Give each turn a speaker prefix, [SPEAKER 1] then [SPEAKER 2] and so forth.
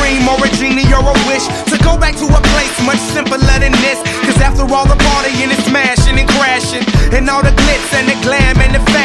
[SPEAKER 1] dream or a genie or a wish to go back to a place much simpler than this. Cause after all the partying and smashing and crashing, and all the glitz and the glam and the